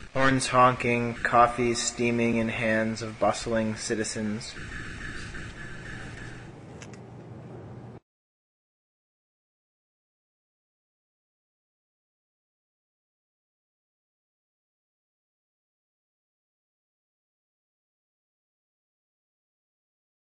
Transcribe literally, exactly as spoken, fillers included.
horns honking, coffee steaming in hands of bustling citizens,